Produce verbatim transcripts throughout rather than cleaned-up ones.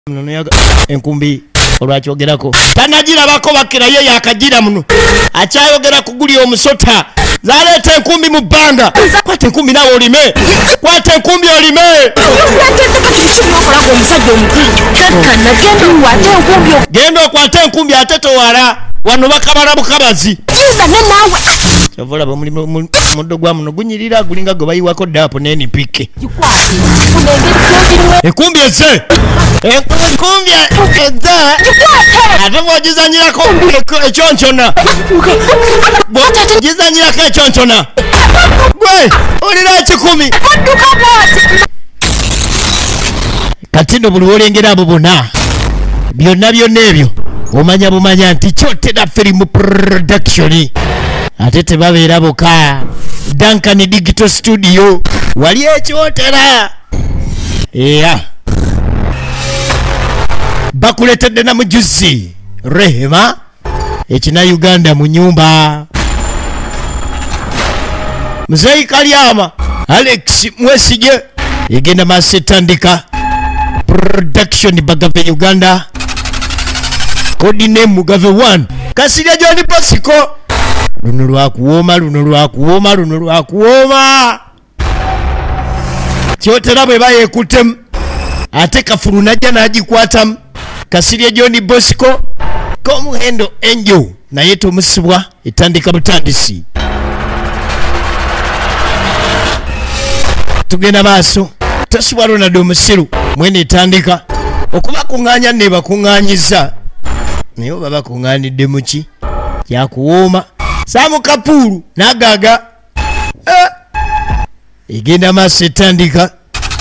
enkumbi olwakyogerako tanagirabako bakira ye yakajira muno akyayogera kuguli omusota zaleeta enkumbi mu bbanga kwata enkumbi nawe olime kwata enkumbi olime genda okwata enkumbi ate towala wano bakabala bukabazi kyovulaba muddo gwa muno gunyirira gulinga gwe bayiwako dapo neni pike enkumbi eze enkumbi eze ate bwogizanyirako ekyonkyona gizanyirako ekyonkyona gwe olira ekikumi kati no buli wolengera abo bonna byonna byonna ebyo omanya bumanya nti Kyotera Film Production ate tebabeera boka Duncan Digital Studio wali ekyotera yeah. Bakuletedde na mujuzi Rehema ekina Uganda mu nyumba Mzee Kalyama Alex Mwesige egenda masetandika production Bagave Uganda kodi name Mugave one Kasirye John Bosco luno lwakuwoma luno lwakuwoma luno lwakuwoma Kyotera bwe bayekutemu ate kafulu najja nagikwatamu Kasirye John Bosco komuhendo enjo naye tomusibwa etandika butandisi tugenda maaso tosibwa Ronald omusiru mwene etandika okuba kuŋŋaanya ne bakuŋŋaanyiza naye oba bakuŋŋaanidde muki kyakuwooma Samu Kapulu nagaga eh. egenda maaso etandika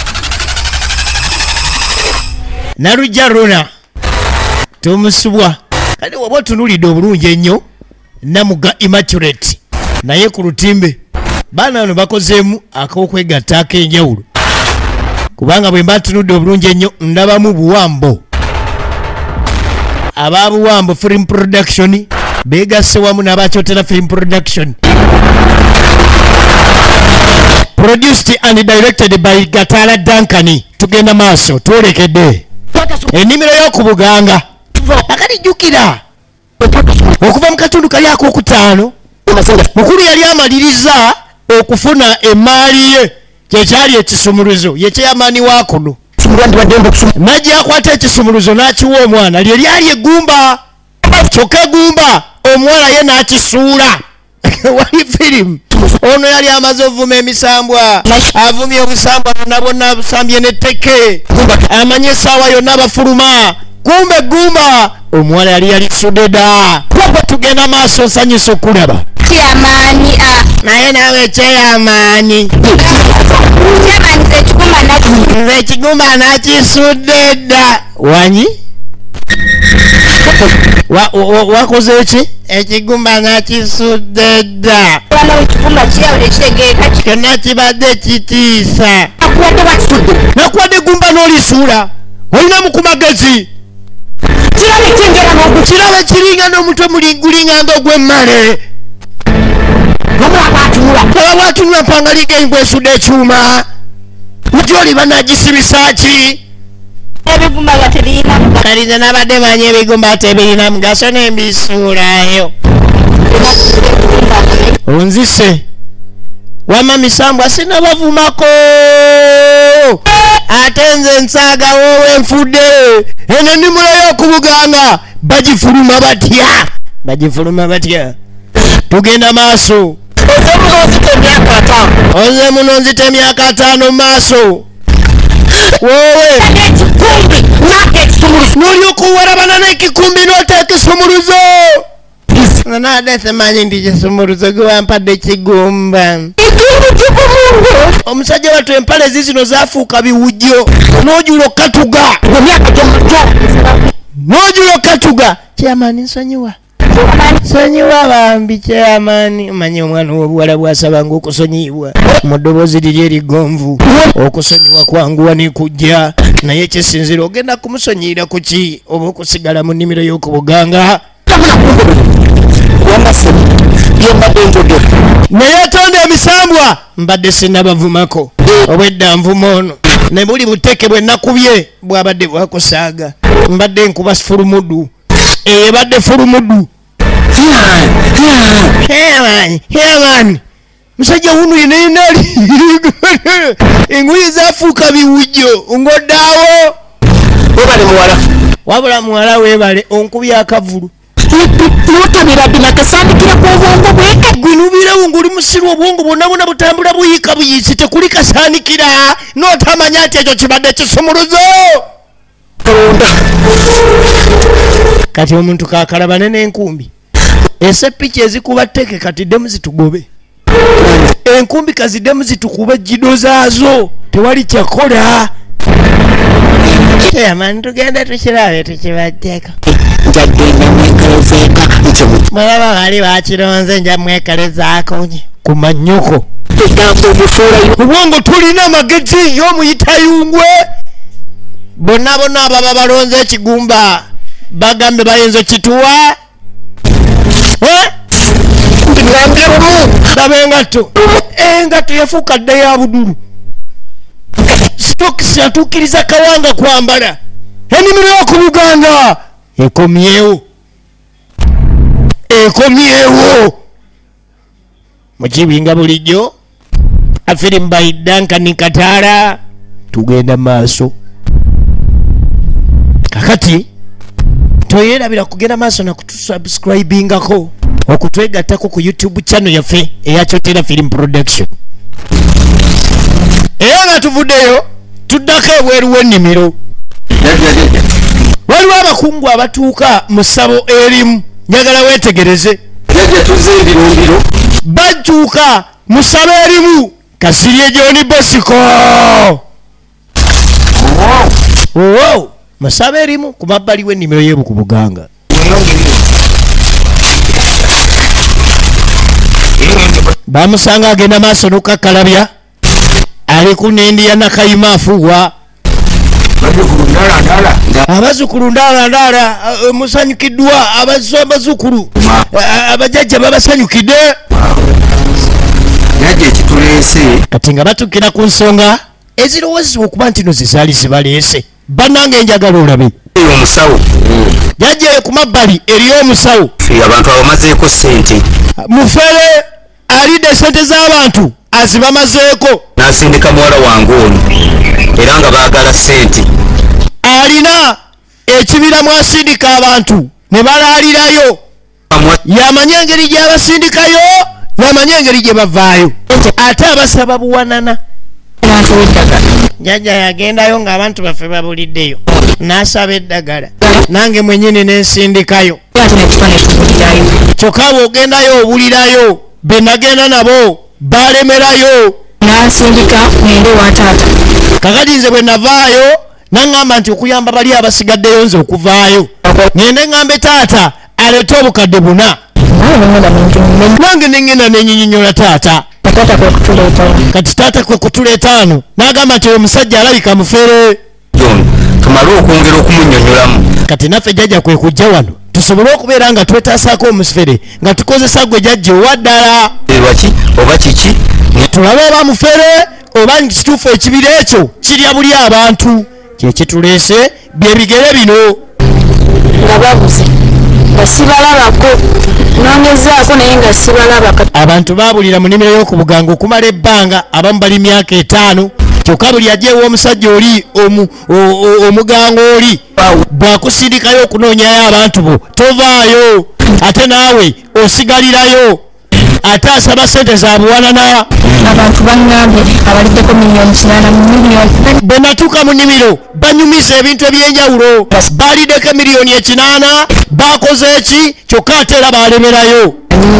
Narujja Rona tomusubwa kale waba otunulidde obulungi ennyo Namuga Immaculate naye ku lutimbe baana bano bakozeemu ak'okwegatta ak'enjawulo kubanga bwe mba tunudde obulungi ennyo ndabamu Buwambo aba Buwambo Film Production beegasse wamu n'aba Kyotera Film Production produced and directed by Kataala Duncan tugenda maaso twolekedde ennimiro y'okubuganga akalijjukira okuva mu katundu kali ak'okutaano mukulu yali amaliriza okufuna emaali ye kyekyali ekisumuluzo ye kyeyamaani wa kuno najja akwata ekisumuluzo n'akiwa omwana lye lyali eggumba kyokka eggumba omuwala ye n'akisuula wali firimu ono yali amaze ovuma emisambwa avumye obusambwa bonna bonna busambye n'etteke amanye essaawa yonna bafuluma kumbe eggumba omuwala yali yalisudde dda tugenda maaso nsanyusa okulaba kyamaani naye naawe ekyeyamaani nze ekigumba nakisudde dda wanyi wakoze eki ekigumba nakisudde dda kyonna kibadde kitiisa nakuwadde eggumba n'olisuula olinamu ku magezi kirabe kiringa n'omutwe gulinganga ogw'emmale aba bwatunula mpanga ligenyi bwesudde ekyuma gyoli banagisibisa ki kaliza nabadde manyi ebigumba tebirina mugaso nembisuulayo onzise wama misambwa sinabavumako ate nze nsaaga wowe nfudde eno nnimiro y'okubuganga bagifuluma batya bagifuluma batya tugenda maaso oze muno nzita emyaka ataano mu maaso wowe n'olyoka owarabana n'ekikumbi n'oteeka ekisumuluzo naade simanyi ndi kisumuluzo gwe wampadde ekigumba omusajja wattu empale zizino zafuuka biwujjo n'ojula okatuga n'ojula okatuga kyamaani nsonyiwa sonyiwa bambi kyamaani manyi omwana w'obuwala bwasabanga okusonyibwa mu ddoboozi liri erigonvu okusonyiwa kwanguwa nekujja naye kyesinzira ogenda kumusonyiyira ku ki oba okusigala mu nnimiro y'okubuganga naye tonda emisambwa mbadde sinabavumako obwedda nvuma ono ne buli buteke bwe nakubye bwabadde bwakusaaga mbadde nkuba fulumudu ebadde fulumudu heman heman musajja wunu yenenali engoye zafuuka biwujjo ngodaawo webale muwala wabula muwala webale onkubya akavulu notabira bina kasandikira ku obwongo bweka gwinubirawo ng'oli musiru obwongo bwonna bwonna butambula buyiika buyisi tekuli kasaanikira n'otamanya nti ekyo kibadde kisumuluzo kati omuntu kakalabane n'enkumbi esepiki ezikuba tteke kati ddemu zitugobe enkumbi kaziddemu zitukuba ejjido zaazo tewali kyakola amani tugenda tukirabe tukibaddeko mulaba bali bakironze nja mwekalezaako ku manyoko obwongo tulina amagezi y'omuyitayungwe bonna bonna ababa balonze ekigumba bagambe bayinza okituwa laba engatto engatto yafuuka dda ya budulu stokisi atuukiriza kawanga kwambala ennimiro y'okubuganga ekomyewo ekomyewo Mukiibi nga bulijjo afiri mbayi Duncan kataala tugenda maaso kakati toyerabira kugenda maaso na kutusubscribingako okutwegattako ku YouTube channel yaffe eya Kyotera Film Production era nga tuvuddeyo tuddako ebweru w'ennimiro waliwo abakungu abatuuka mu ssabo erimu njagala weetegereze bajjuuka mu ssabo erimu Kasirye John Bosco owo mu ssabo erimu ku mabbali w'ennimiro y'Ebukubuganga bamusanga agenda maaso n'okukakkalabya ali ku nendi ya Nakayima afuuwa abazukulu ndalandaala musanyukiddwa abazukulu abajjajja babasanyukidde kati nga batukira ku nsonga ezirowoozebwa okuba nti no zizaali zibaleese bannange njagala olabe omusawo jajjayo ku mabbali eriyo omusawo abantu abamazeeko ssente mufere alidde sente z'abantu azibamazeeko n'asindika muwala wange ono era nga baagala ssente alina ekibira mwasindika abantu ne balaalirayo yamanye engeri gy'abasindikayo yamanye engeri gye bavaayo ate abasaba buwanana jajja yagendayo ng'abantu baffe babuliddeyo n'asaba eddagala nange mwenyini n'ensindikayo kyokka bw'ogendayo obulirayo be nagenda nabo balemerayo nasindika ngende wa taata kakati nze bwe navaayo naŋŋamba nti okuyamba bali abasigaddeyo nze okuvaayo ngende ŋŋambe taata aleete obukadde buna nange neŋŋenda nenyinyonyola taata kati taata kwe kutuleetaano n'agamba nti omusajja alabika mufere tumale okwongera okumunyonyolamu kati naffe jjajja kwe kujja wano tusobole okubeera nga twetaasaako omusifere nga tukozesa gwe jjajja owaddala waki oba kiki tulabe oba mufere oba kituufu ekibira ekyo kirya buli abantu kyekituleese byebigere bino nga babuze nga sibalabako nongezaako naye nga sibalaba abantu babulira mu nnimiro y'Okubuganga okumala ebbanga abamu bali myaka etaano kyokka buli ajjeewo omusajja oli omuganga oli bw'akusindikayo okunoonyayo abantu bo tovaayo ate naawe osigalirayo ate asaba sente za buwanana abantu baŋŋambye abaliddeko miliyoni kinaana mu miliyoni bwe natuuka mu nnimiro banyumiza ebintu ebyenjawulo baaliddeko miliyoni ekinaana bakoze eki kyokka ate era balemerayo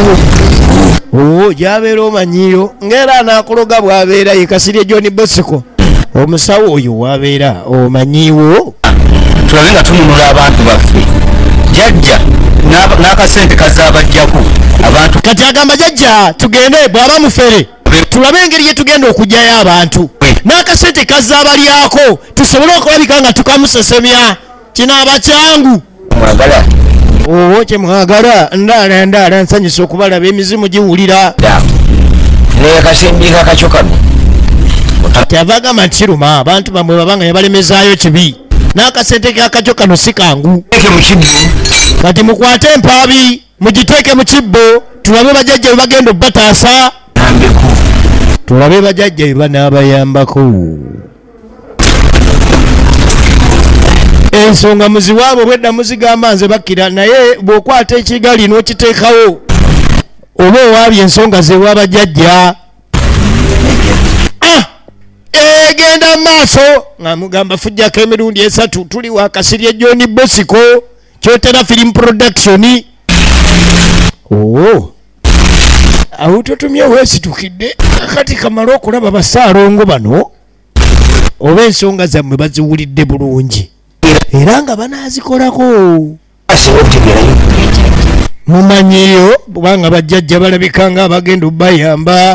oo gyabeera omanyiyo ng'era anaakuloga bw'abeera ye Kasirye John Bosco omusawo oyo wabeera omanyiwo tulabe nga tununula abantu baffe jjajja n'akasente kazaabajjaku abantu kati agamba jjajja tugende bw'aba mufere tulabe engeri gye tugenda okugyayo abantu n'akasente kazaabalyako tusobole okulabika nga tukamusesemya kinaaba kyangu mwagala owo kyemwagala ndaala ndaala nsanyusa okubalaba emizimu giwulira naye kasembika kakyo kano Kyavaga manchiruma abantu bamwe babanga yabalemezaayo kibi n'akasente kakajo kano si kangu kati mukwate empaabi mugiteeke mu kibbo tulabe bajjajja bwe bagenda obbataasa tulabe bajjajja bwe banaabayambako. Ensonga muziwaabo bwedda muzigamba nze bakkira naye bw'okwata ekigali n'okiteekawo oba owaabye ensonga zewa bajjajja egenda maaso nga mugamba fujjako emirundi esatu tuli wa Kasirye John Bosco Kyotera Film Production. Oh awo totumye weesitukidde kati kamala okulaba basaalongo bano oba ensonga zammwe baziwulidde bulungi era nga banaazikolako mumanyiyo kubanga bajjajja balabika nga abagenda obbayamba.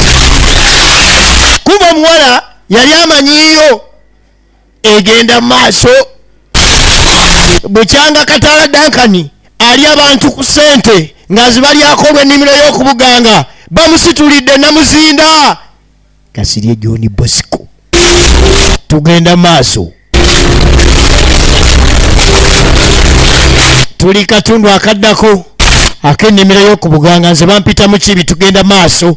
Kuba omuwala yali amanyiyo egenda maaso bukyanga kataala Duncan ali abantu ku ssente nga zibalyako olw'ennimiro y'okubuganga bamusitulidde namuzinda. Kasirye John Bosco tugenda maaso tuli katundu akaddako ak'ennimiro y'okubuganga nze bampita Mukiibi tugenda maaso.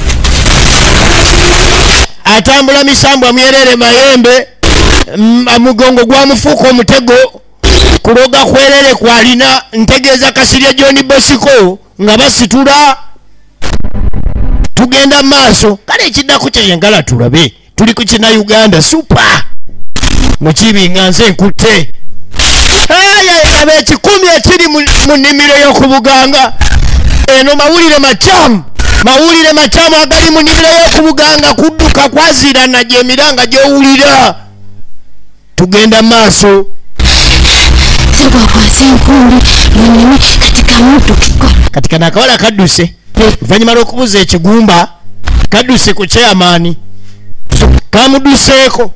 Atambula misambwa myerere mayembe mugongo gwamufuuka omutego kuloga kwerere kwalina ntegeeza Kasirye John Bosco nga basitula tugenda maaso. Kale ekiddako kyeyengala tulabe tuli ku kina Uganda super Mukiibi nga nze nkutte aba ekikumi ekiri mu nnimiro y'okubuganga eno mawulire makyamu mawulire makyamu agali mu nnimiro y'okubuganga kudduka kwazirana gyemiranga gy'owulira tugenda maaso. Kati kana akawala kadduse oluvannyuma lw'okubuza ekigumba kadduse ku chairman kamudduseeko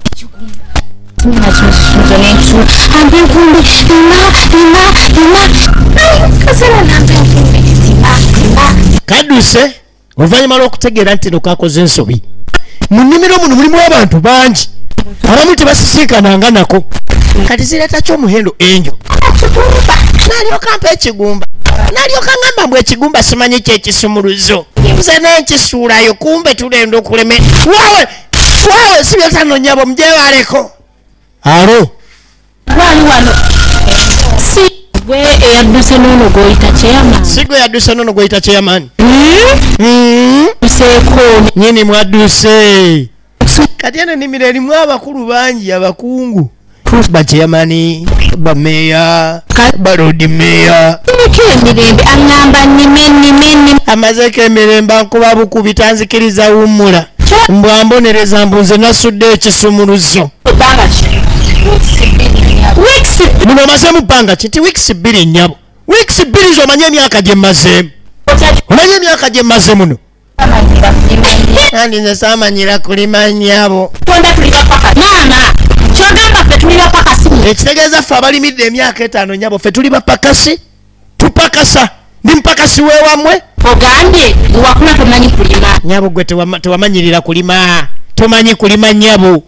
kadduse oluvannyuma lw'okutegeera nti no kakoze ensobi mu nnimiro muno mulimu abantu bangi abamu tebasisiikananga nako kati zireeta ky'omuhendo enjo nalyoka mpa ekigumba nalyoka ngamba mbw ekigumba simanyi kyekisumuluzo nze nenkisuulayo kumbe tulenda okuleme wawe wawe sibyotanonyabo mujebaleko alo wali wano si gwe eyadduse nono goyita chairman si gwe yadduse nono goyita chairman seeko nyini mwadduse kati eno ennimiro erimu abakulu bangi abakungu bachairmani bameya balodi meya emirembe aŋŋamba nnime nnime nnime amazeko emirembe ankuba bukubita nzikiriza wummula mbwambonereza mbunze nasudde ekisumuluzo muno omazeemu bbanga kiti wiikisi bbiri nnyabo wiikisi bbiri zo omanye emyaka gye mmazeemu omanye emyaka gye mmaze muno andi nze saamanyira kulima nnyabo ekitegeeza ffe abalimidde emyaka etaano nnyabo ffe tuli bapakasi tupakasa ndi mpakasi weewamwe ogambye wakula tomanyi kulima nnyabo gwe tewamanyirira kulima tomanyi kulima nnyabo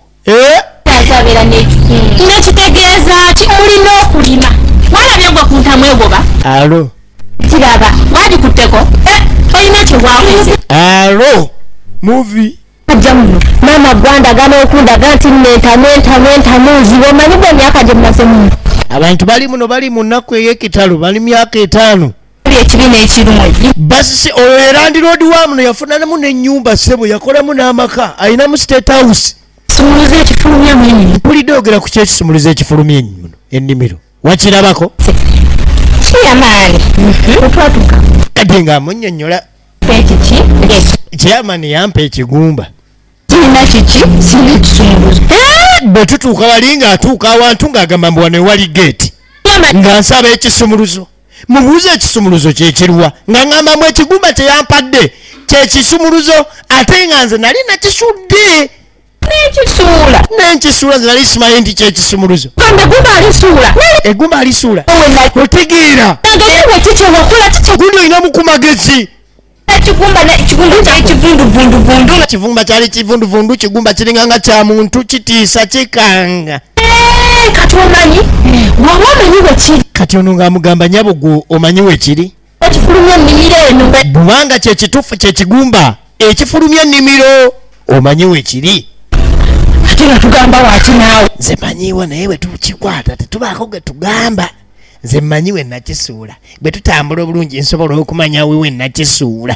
nekitegeeza ki olina okulima walabye gwe kuntamu egoba alo kiraba wagikutteko olina kyewaakoze alo muvi ajja muno maama gwandagana okundaga nti nentamu entamu entamu nzibe omanyi gwe emyaka gye mumaze muno abantu bali muno bali mu nnaku ey'ekitalo bali myaka etaano ekibi n'ekirungi basisi oyo erandi road wa muno yafunanamu n'ennyumba ssebo yakolamu n'amaka ayinamu state house kisumuluzo ekifulumya mwini mpulidde ogera ku kyekisumuluzo ekifulumya muno ennimiro wakirabako kiyamaani otwatuka kati nga amunnyonnyola ekiki chairman yampa ekigumba kirina kiki sina ekisumuluzo bwe tutuuka wali ng'atuuka awantu ng'agamba mbu wano ewali geeti nga nsaba ekisumuluzo mubuuze ekisumuluzo kyekirwa nga ŋŋambamu ekigumba kyeyampadde kyekisumuluzo ate nga nze nali nakisudde nekisuula nenkisuula nze nali simanyi nti kyekisumuluzo kambe egumba alisuula egumba alisuula otegeera agayebwe kikyewakola kiki gundi olina mukumagezi kigumba na kigumba kya kivundu vundu vundu kivumba kyali kivundu vundu kigumba kiringanga kya muntu kitiisa kikanga kati omanyi bw'oba omanyi bwe kiri kati ono ng'amugamba nyabo gwo omanyi we kiri ekifulumya ennimiro eno bwanga kye kituufu kye kigumba ekifulumya ennimiro omanyi we kiri ate nga tugamba waaki naawe nze manyiwo naye bwe tukikwata tetubaako ge tugamba nze mmanyi we nakisuula bwe tutambula obulungi nsobola okumanya wewe nakisuula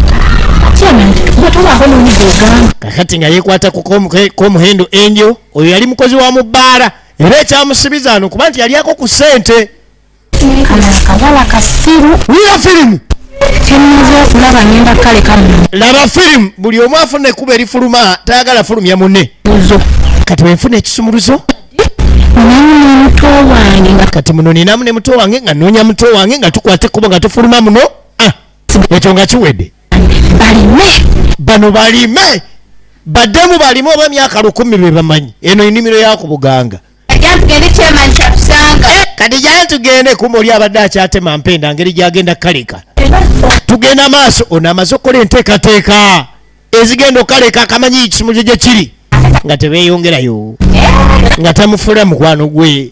kakati nga yeekwata k'omuhendo enjo oyo yali mukozi wa mu bbaala era ekyamusibiza ano kuba nti yalyako ku ssente akawala kasiru wira firimu kyemaze okulaba ngenda kale kamu laba firimu buli omu afuna ekkuba erifuluma tayagala fulumya munne kati wenfuna ekisumuluzo ninamu muto wange nga kati muno ninamu ne muto wange nga noonya muto wange nga tukwate ekkubo nga tufuluma muno ekyo nga kiwedde balime bano balime baddemu balime oba myaka lukumi lwe bamanyi eno ennimiro yakubuganga tugende kyemani kyatusanga kati jantugende kuma oli abadde akyatema mpenda ngeri gyagenda kaleka tugenda maaso ono amaze okukola enteekateeka ezigenda okaleka akamanyi ekisumuluzo gye kiri nga tebeeyongerayo nga tamufula mukwano gwe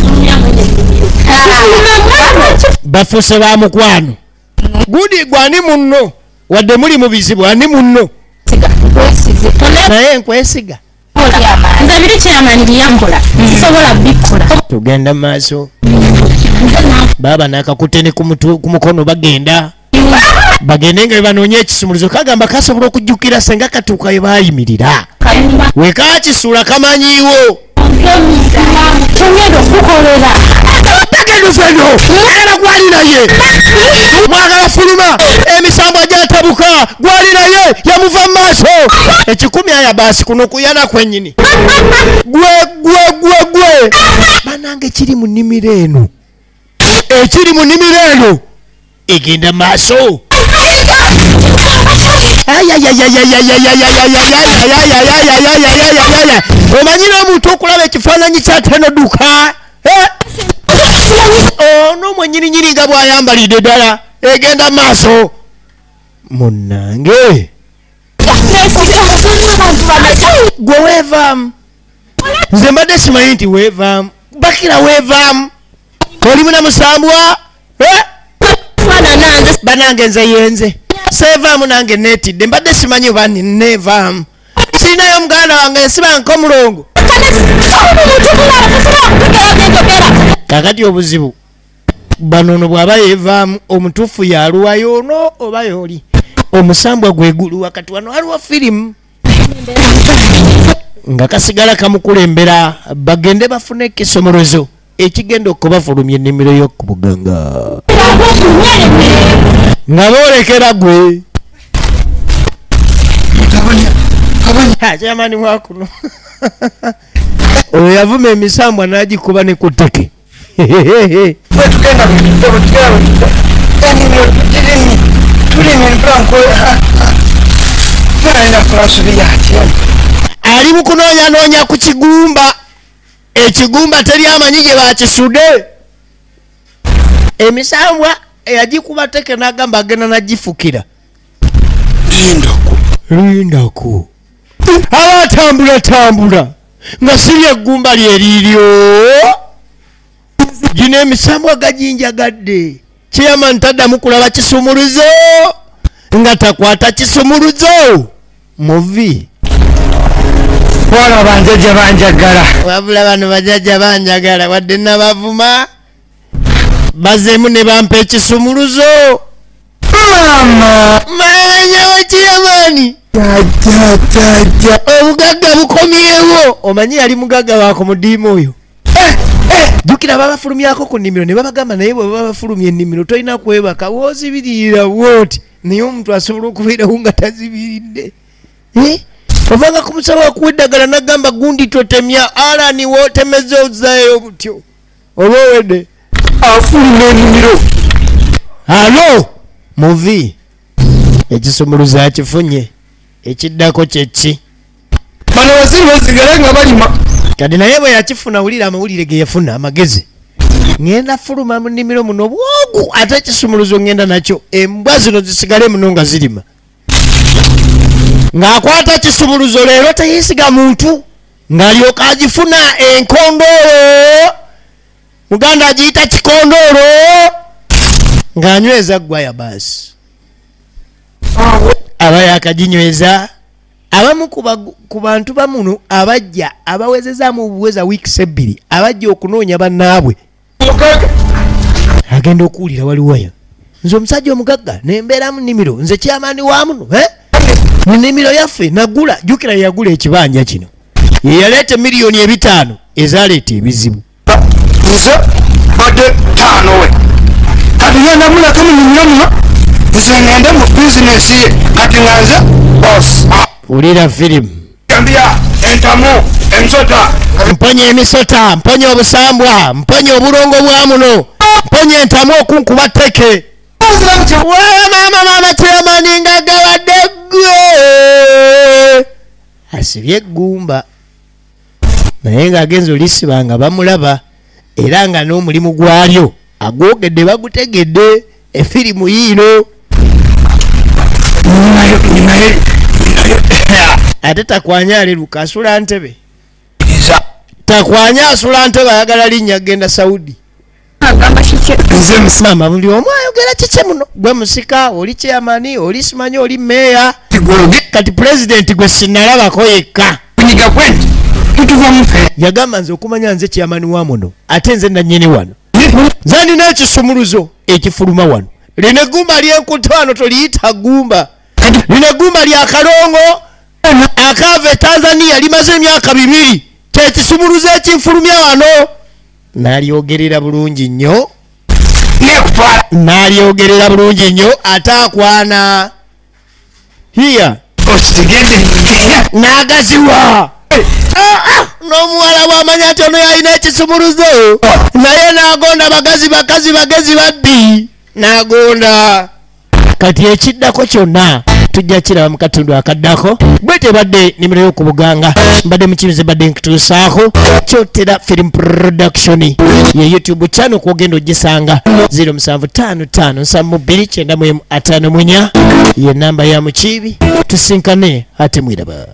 bafuuse ba mukwano gudi gwani munno wadde muli mu bizibu ani munno naye nkwesiga nze biri kyamani byankola nsobola bikola tugenda maaso baba nakakute ne ku mukono bagenda bagende nga banoonye ekisumuluzo kagamba kasobola okujjukira senga katuuka we baayimirira wekakisuula kamanyiiwo togenda okukolera tagendufeno agala gwali naye mwagala fuluma emisambo gyatabuka gwali naye yamuva mu maaso ekikumi aya baasi kuno kuyana kwennyini gwe gwe gwe gwe banange kiri mu nnimiro eno ekiri mu nnimiro eno egenda maaso omanyi n'omuntu okulaba ekifaananyi kyatenoduka ono mwenyininyini nga bw'ayambalidde ddala egenda maaso munnange gwe weevaamu nze mbadde simanyi nti weevaamu bakira weevaamu oli munamusambwa banange nze yenze seevaamu nange neetidde mbadde simanyi oba neevaamu sirinayo muganda wange nsibanka omulongo kakati obuzibu banono bw'aba yeevaamu omutuufu yaluwayo ono oba yooli omusambwa gwegulu wakati wano aliwo firimu nga kasigala kamukulembera bagende bafune ekisomolozo ekigenda okubafulumya ennimiro y'okubuganga nga boolekera gwe kyamani mwakuno oyo yavuma emisambwa n'agikuba ne ku tteke ali mu kunoonyanoonya ku kigumba ekigumba teri amanyi gye bakisudde emisambwa eyagikuba tteke n'agamba agenda nagifukira lindaku lindaku aba atambula tambula nga siri eggumba lyeriiryo gino emisambwa gajinjagadde kiyama ntaddamu kulaba kisumuluzo nga takwata kisumuluzo muvi wala banjajja banjagala wabula bano bajajja banjagala wadde nabavuma bazeemu ne bampa ekisumuluzo mama manyawo kiyamaani jajajaja obugagga bukomyewo omanyi yali mugagga wako mudiima oyo jjukira babafulumyako ku nnimiro ne babagamba naye bwe babafulumya ennimiro tolina kwebaka woozibirira wooti naye omuntu asobola okubeerawo nga tazibiridde ovanga ku musawo akuwa eddagala nagamba gundi totemya alani wootemeze ozaeyo butyo oba owedde afuluma ennimiro alo muvi ekisumuluzo akifunye ekiddako kyeki bano waziri basigale nga balima kati naye bwe yakifuna wulira amawulire ge yafuna amagezi ngenda fuluma mu nnimiro muno bwogu ate ekisumuluzo ngenda nakyo embwa zino zisigale muno nga zirima ng'akwata ekisumuluzo leero teyisiga muntu ng'alyoka agifuna enkondoolo Muganda agiyita kikondoolo ng'anyweza ggwaya baasi aba yakaginyweza abamu ku bantu bamuno abajja abawezezaamu obuweza wiikisi ebbiri abajja okunoonya bannaabwe agenda okuwulira waliwoyo nze omusajja omugagga nembeera mu nnimiro nze kyamaani wa muno mu nnimiro yaffe nagula jjukira yagula ekibanja kino ye yaleeta miliyoni ebitaano ezaleeta ebizibu nze badde taano we kati ngenda muleka mu nnimiro muno nze ngende mu bizinesi ye kati nga nze boss ulira firimu gambia entamu ensota mponya emisota mponya obusambwa mponya obulongo bwa muno mponya entamu okunkuba tteke wewe mama mama kyamani nga gawadde ggwe asibye eggumba naye ng'agenza olisiba nga bamulaba era nga n'omulimu gwalyo agwogedde bagutegedde efirimu yiino ate takwanya aleruka asula ntebe takwanya asula ntebe ayagala linnya agenda Saudi nze mama buli omu ayogera kike muno gwe musika oli kyamani oli simanyi oli meeya kati pulezidenti gwe sinnalabako yekka yagamba nze okumanya nze kyamani wa muno ate nze nannyini wano nze nina ekisumuluzo ekifuluma wano lino eggumba lyenkuta wano toliyita ggumba lino eggumba lya kalongo akava e Tanzania limaze emyaka bibiri kyekisumuluzo ekinfulumya wano n'alyogerera bulungi nnyo n'alyogerera bulungi nnyo ate akwana hiya n'agaziwa n'omuwala bw'amanya ati ono yalina ekisumuluzo naye n'agonda bagazi bakazi bagezi babbi n'agonda kati ekiddako kyonna tujja kiraba mu katundu akaddako bwe tebadde nnimiro y'okubuganga mbadde mukibize badde nkituusaako kyotera film production ye youtube channel kwogenda ogisanga zero seven five five seven two nine nine five nine ye namba ya Mukiibi tusinkane ate mwiraba.